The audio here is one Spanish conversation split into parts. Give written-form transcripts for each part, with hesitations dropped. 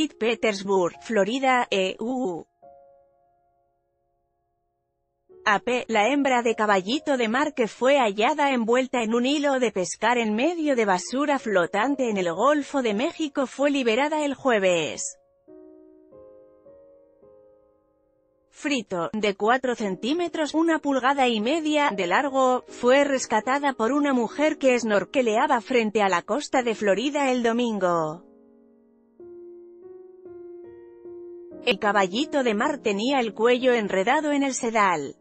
St. Petersburg, Florida, EU. AP, la hembra de caballito de mar que fue hallada envuelta en un hilo de pescar en medio de basura flotante en el Golfo de México fue liberada el jueves. Frito, de 4 centímetros, 1,5 pulgadas de largo, fue rescatada por una mujer que snorkeleaba frente a la costa de Florida el domingo. El caballito de mar tenía el cuello enredado en el sedal.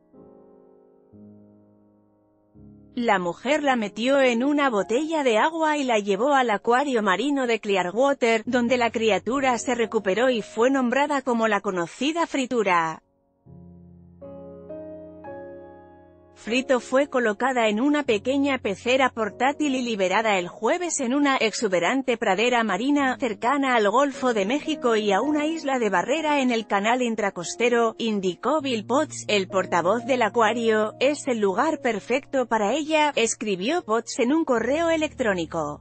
La mujer la metió en una botella de agua y la llevó al acuario marino de Clearwater, donde la criatura se recuperó y fue nombrada como la conocida fritura. Frito fue colocada en una pequeña pecera portátil y liberada el jueves en una exuberante pradera marina, cercana al Golfo de México y a una isla de barrera en el canal intracostero, indicó Bill Potts, el portavoz del acuario. «Es el lugar perfecto para ella», escribió Potts en un correo electrónico.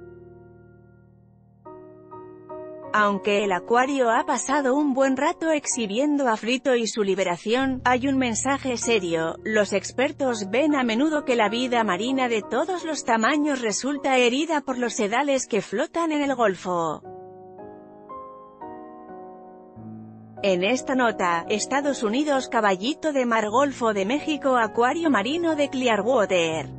Aunque el acuario ha pasado un buen rato exhibiendo a Frito y su liberación, hay un mensaje serio: los expertos ven a menudo que la vida marina de todos los tamaños resulta herida por los sedales que flotan en el Golfo. En esta nota, Estados Unidos, caballito de mar, Golfo de México, acuario marino de Clearwater.